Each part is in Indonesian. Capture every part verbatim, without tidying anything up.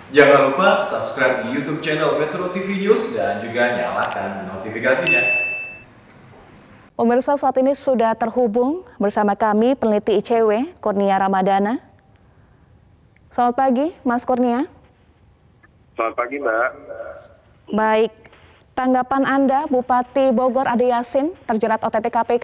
Jangan lupa subscribe di YouTube channel Metro T V News dan juga nyalakan notifikasinya. Pemirsa, saat ini sudah terhubung bersama kami peneliti I C W, Kurnia Ramadana. Selamat pagi, Mas Kurnia. Selamat pagi, Mbak. Baik, tanggapan Anda, Bupati Bogor Ade Yasin terjerat O T T K P K?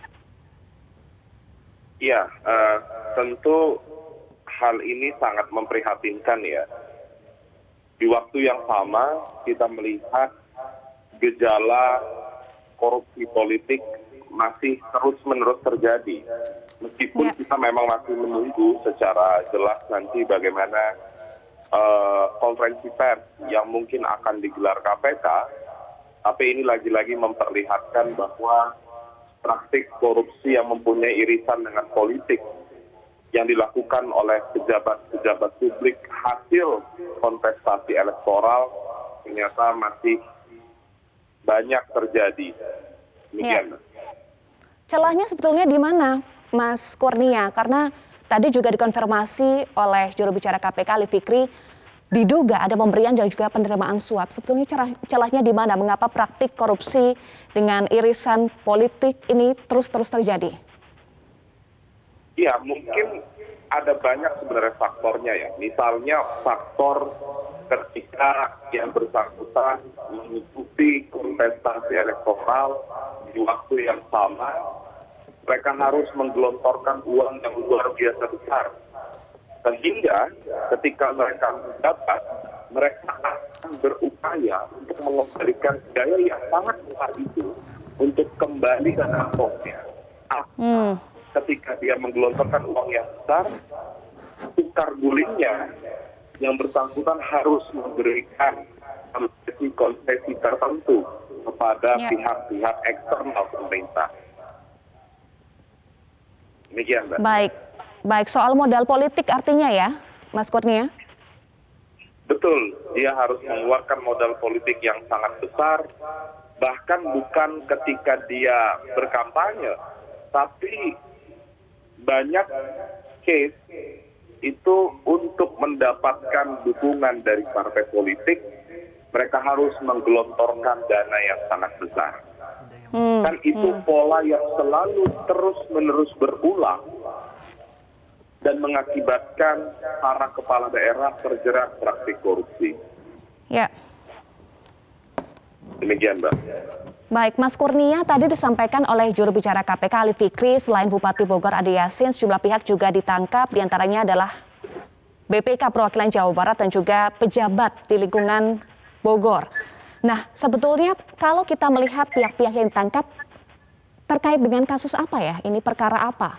Iya, uh, tentu hal ini sangat memprihatinkan ya. Di waktu yang sama kita melihat gejala korupsi politik masih terus-menerus terjadi. Meskipun ya. Kita memang masih menunggu secara jelas nanti bagaimana uh, konferensi pers yang mungkin akan digelar K P K, tapi ini lagi-lagi memperlihatkan bahwa praktik korupsi yang mempunyai irisan dengan politik yang dilakukan oleh pejabat-pejabat publik hasil kontestasi elektoral ternyata masih banyak terjadi. Demikian. Ya. Celahnya sebetulnya di mana, Mas Kurnia? Karena tadi juga dikonfirmasi oleh juru bicara K P K Ali Fikri, diduga ada pemberian dan juga penerimaan suap. Sebetulnya celah, celahnya di mana? Mengapa praktik korupsi dengan irisan politik ini terus-terus terjadi? Ya, mungkin ada banyak sebenarnya faktornya ya. Misalnya faktor ketika yang bersangkutan mengikuti kontestasi elektoral di waktu yang sama, mereka harus menggelontorkan uang yang luar biasa besar. Sehingga ketika mereka mendapat, mereka akan berupaya untuk mengembalikan biaya yang sangat besar itu untuk kembali ke kantongnya. Hmm. Ketika dia menggelontorkan uang yang besar, tukar gulingnya yang bersangkutan harus memberikan konsesi-konsesi tertentu kepada ya. pihak-pihak eksternal pemerintah. Demikian, Mbak. Baik, baik soal modal politik artinya ya, Mas Kurnia? Betul, dia harus mengeluarkan modal politik yang sangat besar, bahkan bukan ketika dia berkampanye, tapi banyak case itu untuk mendapatkan dukungan dari partai politik, mereka harus menggelontorkan dana yang sangat besar. Hmm, kan itu hmm. pola yang selalu terus-menerus berulang dan mengakibatkan para kepala daerah terjerat praktik korupsi. Ya. Demikian, Mbak. Baik, Mas Kurnia, tadi disampaikan oleh juru bicara K P K Ali Fikri, selain Bupati Bogor Ade Yasin, sejumlah pihak juga ditangkap, diantaranya adalah B P K Perwakilan Jawa Barat dan juga pejabat di lingkungan Bogor. Nah, sebetulnya kalau kita melihat pihak-pihak yang ditangkap, terkait dengan kasus apa ya? Ini perkara apa?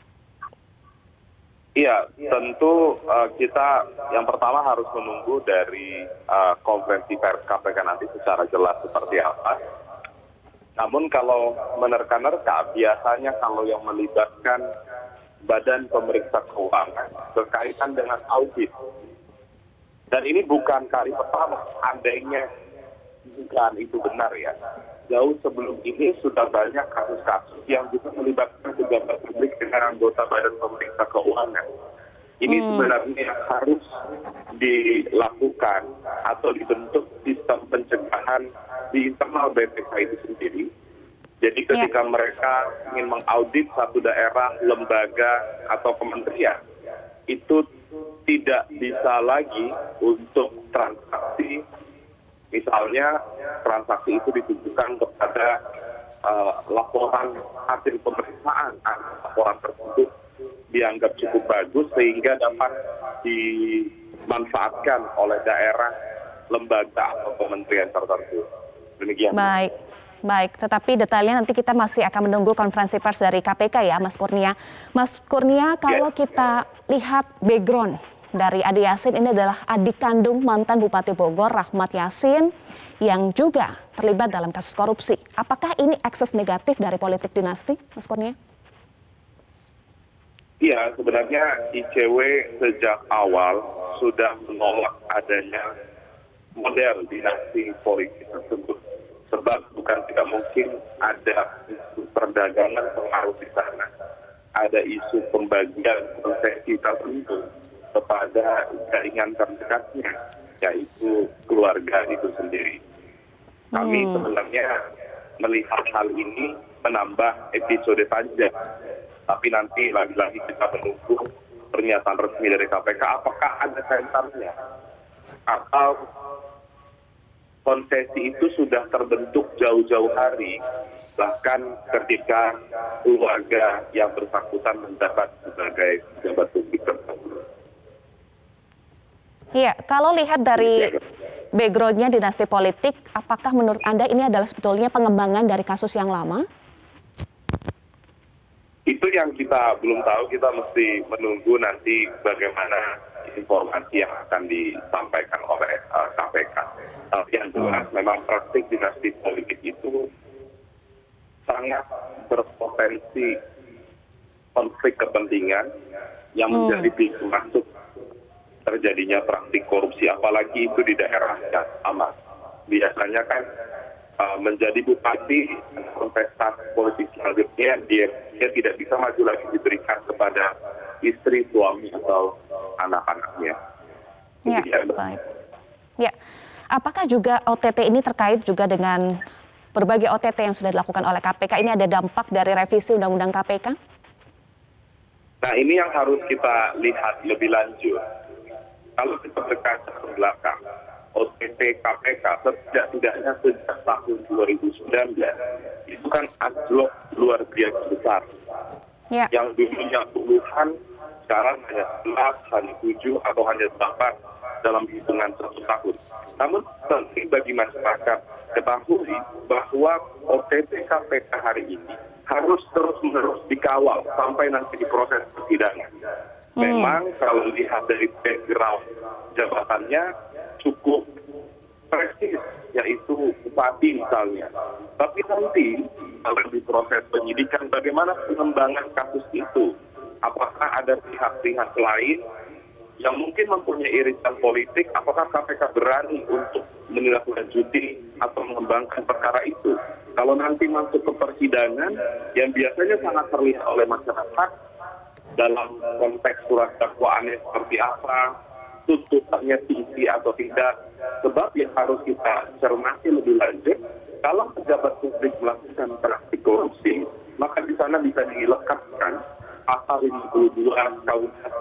Iya, tentu uh, kita yang pertama harus menunggu dari uh, konferensi pers K P K nanti secara jelas seperti apa. Namun kalau menerka-nerka, biasanya kalau yang melibatkan Badan Pemeriksa Keuangan berkaitan dengan audit. Dan ini bukan kali pertama, andainya bukan itu benar ya. Jauh sebelum ini sudah banyak kasus-kasus yang juga melibatkan pejabat publik dengan anggota Badan Pemeriksa Keuangan. Ini hmm. sebenarnya yang harus dilakukan atau dibentuk sistem pencegahan di internal B P K itu sendiri. Jadi ketika ya. mereka ingin mengaudit satu daerah, lembaga, atau kementerian, itu tidak bisa lagi untuk transaksi. Misalnya transaksi itu ditujukan kepada uh, laporan hasil pemeriksaan. Laporan tersebut dianggap cukup bagus sehingga dapat dimanfaatkan oleh daerah, lembaga, atau kementerian tertentu. Demikian. Baik, baik. Tetapi detailnya nanti kita masih akan menunggu konferensi pers dari K P K ya, Mas Kurnia. Mas Kurnia, kalau yes. kita lihat background dari Ade Yasin, ini adalah adik kandung mantan Bupati Bogor Rahmat Yasin yang juga terlibat dalam kasus korupsi. Apakah ini ekses negatif dari politik dinasti, Mas Kurnia? Iya, sebenarnya I C W sejak awal sudah menolak adanya model dinasti politik tersebut. Sebab bukan tidak mungkin ada isu perdagangan pengaruh di sana. Ada isu pembagian konsesi tertentu kepada jaringan terdekatnya, yaitu keluarga itu sendiri. Kami Hmm. sebenarnya melihat hal ini menambah episode panjang, tapi nanti lagi-lagi kita menunggu pernyataan resmi dari K P K apakah ada kaitannya atau konsesi itu sudah terbentuk jauh-jauh hari, bahkan ketika keluarga yang bersangkutan menjabat sebagai pejabat publik tersebut. Iya, kalau lihat dari background-nya dinasti politik, apakah menurut Anda ini adalah sebetulnya pengembangan dari kasus yang lama? Itu yang kita belum tahu, kita mesti menunggu nanti bagaimana informasi yang akan disampaikan oleh uh, K P K. Tapi yang jelas memang praktik dinasti politik itu sangat berpotensi konflik kepentingan yang menjadi pintu masuk terjadinya praktik korupsi, apalagi itu di daerah yang sama. Biasanya kan uh, menjadi bupati, kontestan politik selanjutnya dia, dia tidak bisa maju lagi diberikan kepada istri, suami, atau anak-anaknya. Ya, baik. Ya, apakah juga O T T ini terkait juga dengan berbagai O T T yang sudah dilakukan oleh K P K? Ini ada dampak dari revisi Undang-Undang K P K? Nah, ini yang harus kita lihat lebih lanjut. Kalau kita berkaca ke belakang, O T T K P K setidak-tidaknya sejak tahun dua ribu sembilan belas itu kan anjlok luar biasa besar. Ya. Yang dulunya puluhan, sekarang hanya sebelas, hanya tujuh, atau hanya delapan dalam hitungan satu tahun. Namun penting bagi masyarakat ketahui bahwa O T T K P K hari ini harus terus-menerus dikawal sampai nanti di proses persidangan. Hmm. Memang kalau lihat dari background jabatannya cukup prestis, yaitu bupati misalnya. Tapi nanti kalau di proses penyidikan bagaimana pengembangan kasus itu? Apakah ada pihak-pihak lain yang mungkin mempunyai irisan politik? Apakah K P K berani untuk menindaklanjuti atau mengembangkan perkara itu? Kalau nanti masuk ke persidangan yang biasanya sangat terlihat oleh masyarakat dalam konteks surat dakwaannya seperti apa, tuntutannya tinggi atau tidak. Sebab yang harus kita cermati lebih lanjut, kalau pejabat publik melakukan praktik korupsi, maka di sana bisa dilekatkan pasal lima puluh dua K U H P,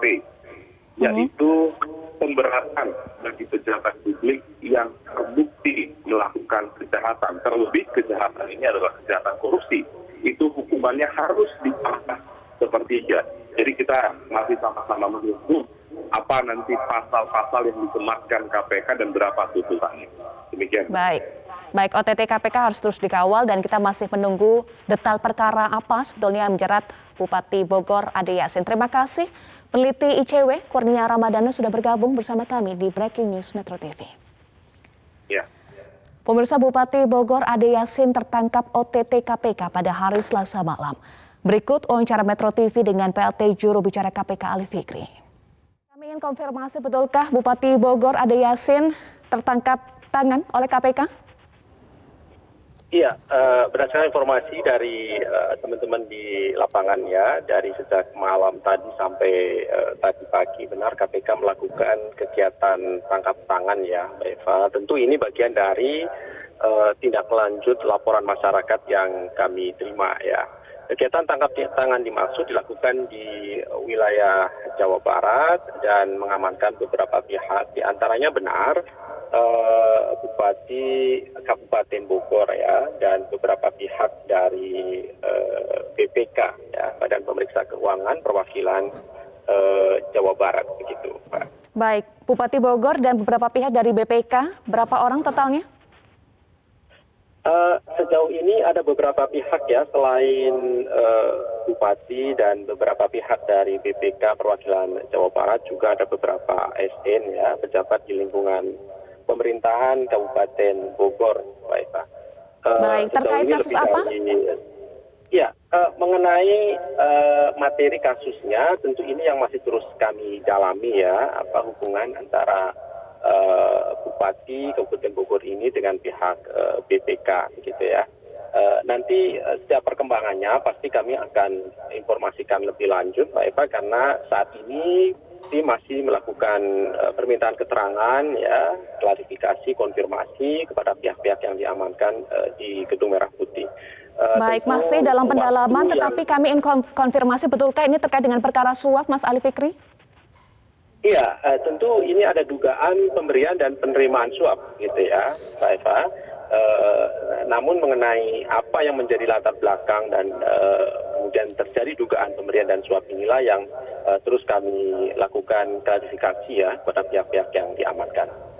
yaitu pemberatan bagi pejabat publik yang terbukti melakukan kejahatan. Terlebih kejahatan ini adalah kejahatan korupsi. Itu hukumannya harus dipangkas sepertiga. Jadi kita masih sama-sama menunggu apa nanti pasal-pasal yang dikemaskan K P K dan berapa tuntutannya. Demikian. Baik. Baik, O T T K P K harus terus dikawal dan kita masih menunggu detail perkara apa sebetulnya yang menjerat Bupati Bogor Ade Yasin. Terima kasih. Peneliti I C W Kurnia Ramadana sudah bergabung bersama kami di Breaking News Metro T V. Ya. Pemirsa, Bupati Bogor Ade Yasin tertangkap O T T K P K pada hari Selasa malam. Berikut wawancara Metro T V dengan P L T Juru Bicara K P K Ali Fikri. Kami ingin konfirmasi, betulkah Bupati Bogor Ade Yasin tertangkap tangan oleh K P K? Iya, uh, berdasarkan informasi dari teman-teman uh, di lapangan ya, dari sejak malam tadi sampai uh, tadi pagi, benar K P K melakukan kegiatan tangkap tangan ya, Mbak Eva. Tentu ini bagian dari uh, tindak lanjut laporan masyarakat yang kami terima ya. Kegiatan tangkap tangan dimaksud dilakukan di wilayah Jawa Barat dan mengamankan beberapa pihak. Di antaranya benar uh, Bupati Kabupaten Bogor ya, dan beberapa pihak dari uh, B P K ya, Badan Pemeriksa Keuangan Perwakilan uh, Jawa Barat begitu, Pak. Baik, Bupati Bogor dan beberapa pihak dari B P K, berapa orang totalnya? Uh, sejauh ini ada beberapa pihak ya, selain uh, Bupati dan beberapa pihak dari B P K Perwakilan Jawa Barat, juga ada beberapa A S N ya, pejabat di lingkungan pemerintahan Kabupaten Bogor, Pak Eva. Uh, Baik, terkait kasus apa? Dari, ya, uh, mengenai uh, materi kasusnya, tentu ini yang masih terus kami dalami ya, apa hubungan antara Uh, Bupati Kabupaten Bogor ini dengan pihak uh, B P K gitu ya. Uh, nanti uh, setiap perkembangannya pasti kami akan informasikan lebih lanjut, Pak Eva, karena saat ini tim masih melakukan uh, permintaan keterangan, ya, klarifikasi, konfirmasi kepada pihak-pihak yang diamankan uh, di Gedung Merah Putih. Uh, Baik, masih dalam pendalaman, tetapi yang... kami ingin konfirmasi, betulkah ini terkait dengan perkara suap, Mas Ali Fikri? Iya, uh, tentu ini ada dugaan pemberian dan penerimaan suap, gitu ya, Mbak Eva. Uh, namun mengenai apa yang menjadi latar belakang dan uh, kemudian terjadi dugaan pemberian dan suap inilah yang uh, terus kami lakukan klarifikasi ya kepada pihak-pihak yang diamankan.